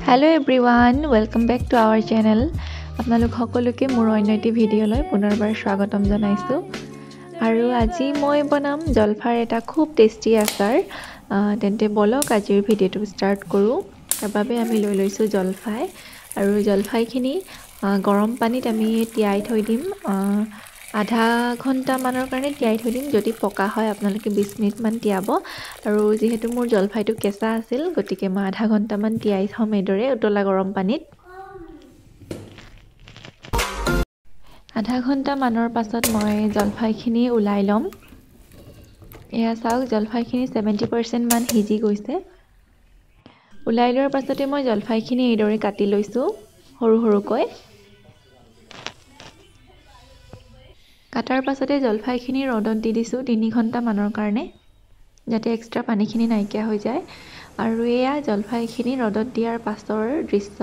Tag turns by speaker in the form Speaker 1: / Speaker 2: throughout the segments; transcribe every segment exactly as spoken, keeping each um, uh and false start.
Speaker 1: Hello everyone, welcome back to our channel. আপোনালোক সকলোকে মোৰ অন্য এটি ভিডিঅ'লৈ পুনৰবাৰ স্বাগতম জনাইছো। আৰু আজি মই বনাম জলফাইৰ এটা খুব টেষ্টি আচাৰ। তেন্তে বলক আজিৰ ভিডিঅ'টো ষ্টাৰ্ট কৰো। তাৰ বাবে আমি লৈ লৈছো জলফাই আৰু জলফাইখিনি গৰম পানীত আমি তিয়াই থৈ দিম। আধা ঘণ্টা মানৰ কাৰণে তিয়াই থৈ দিম। যদি পকা হয় আপোনালোকে বিশ মিনিট মান তিয়াব। আৰু যেহেতু মোৰ জলফাইটো কেঁচা আছিল গতিকে মই আধা ঘণ্টা মান তিয়াই থম এদৰে উতলা গৰম পানীত। আধা ঘণ্টা মানৰ পাছত মই জলফাইখিনি উলাই লম। এয়া চাওক জলফাইখিনি সত্তৰ পাৰ্চেণ্ট মান সিজি গৈছে। উলাই লোৱাৰ পাছতে মই জলফাইখিনি এদৰে কাটি লৈছো সৰু সৰুকৈ। কাটাৰ পাছতে জলফাইখিনি ৰ'দত দি দিছো তিনি ঘণ্টা মানৰ কাৰণে যাতে এক্সট্ৰা পানীখিনি নাইকিয়া হৈ যায়। আৰু এয়া জলফাইখিনি ৰ'দত দিয়াৰ পাছৰ দৃশ্য।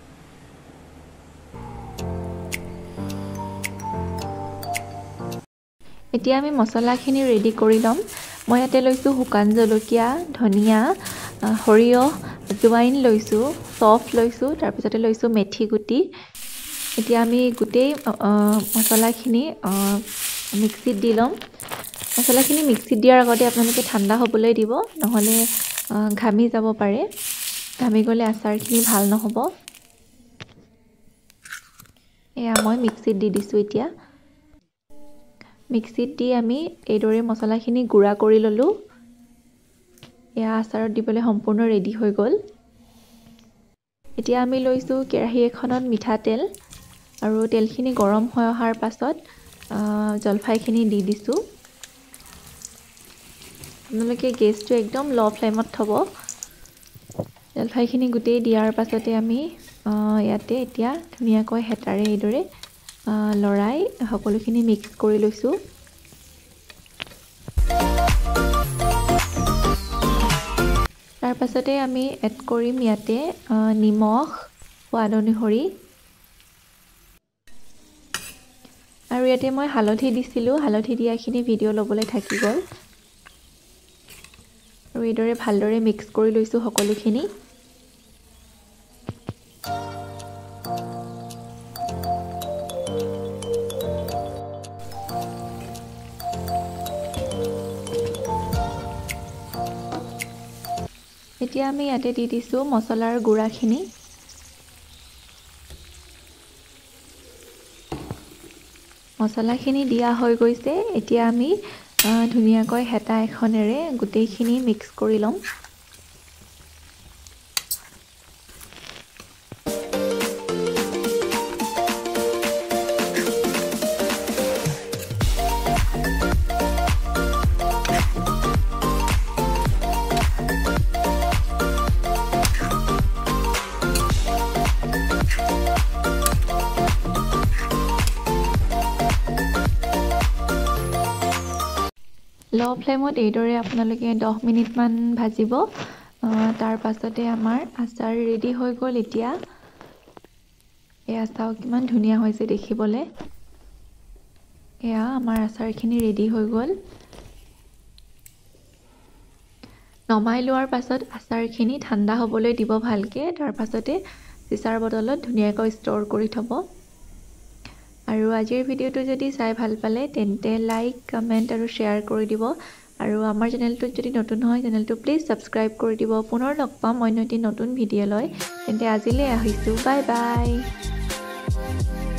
Speaker 1: এতিয়া আমি মছলাখিনি ৰেডি কৰি লম। মই ইয়াতে লৈছো শুকান জলকীয়া, ধনিয়া, সৰিয়হ, জোৱাইন লৈছো, চফ লৈছো, তাৰ পিছতে লৈছো মেথি গুটি। এতিয়া আমি গোটেই মছলাখিনি মিক্সিত দি লম। মছলাখিনি মিক্সিত দিয়াৰ আগতে আপোনালোকে ঠাণ্ডা হ'বলৈ দিব, নহ'লে ঘামি যাব পাৰে। ঘামি গ'লে আচাৰখিনি ভাল নহ'ব। এয়া মই মিক্সিত দি দিছো এতিয়া। মিক্সিত দি আমি এইদৰে মছলাখিনি গুড়া কৰি ললো। এয়া আচাৰত দিবলৈ সম্পূৰ্ণ ৰেডি হৈ গ'ল। এতিয়া আমি লৈছো কেৰাহী এখনত মিঠাতেল আৰু তেলখিনি গৰম হৈ অহাৰ পাছত জলফাইখিনি দি দিছো। আপোনালোকে গেছটো একদম ল' ফ্লেমত থ'ব। জলফাইখিনি গোটেই দিয়াৰ পাছতে আমি ইয়াতে এতিয়া ধুনীয়াকৈ হেতাৰে এইদৰে লৰাই সকলোখিনি মিক্স কৰি লৈছো। তাৰ পাছতে আমি এড কৰিম ইয়াতে নিমখ সোৱাদ অনুসৰি। আৰু ইয়াতে মই হালধি দিছিলো, হালধি দিয়াখিনি ভিডিঅ' ল'বলৈ থাকি গ'ল। আৰু এইদৰে ভালদৰে মিক্স কৰি লৈছো সকলোখিনি। এতিয়া আমি ইয়াতে দি দিছো মছলাৰ গুড়াখিনি। মছলাখিনি দিয়া হৈ গৈছে। এতিয়া আমি ধুনীয়াকৈ হেতা এখনেৰে গোটেইখিনি মিক্স কৰি ল'ম। ল' ফ্লেমত এইদৰে আপোনালোকে দহ মিনিট মান ভাজিব। তাৰ পাছতে আমাৰ আচাৰ ৰেডি হৈ গ'ল। এতিয়া এয়া চাওক কিমান ধুনীয়া হৈছে দেখিবলৈ। এয়া আমাৰ আচাৰখিনি ৰেডি হৈ গ'ল। নমাই লোৱাৰ পাছত আচাৰখিনি ঠাণ্ডা হ'বলৈ দিব ভালকে। তাৰ পাছতে চিচাৰ বটলত ধুনীয়াকৈ ষ্ট'ৰ কৰি থ'ব। আৰু আজিৰ ভিডিঅ'টো যদি চাই ভাল পালে তেন্তে লাইক, কমেণ্ট আৰু শ্বেয়াৰ কৰি দিব। আৰু আমাৰ চেনেলটোত যদি নতুন হয় চেনেলটো প্লিজ ছাবস্ক্ৰাইব কৰি দিব। পুনৰ লগ পাম অন্য এটি নতুন ভিডিঅ' লৈ। তেন্তে আজিলৈ আহিছোঁ, বাই বাই।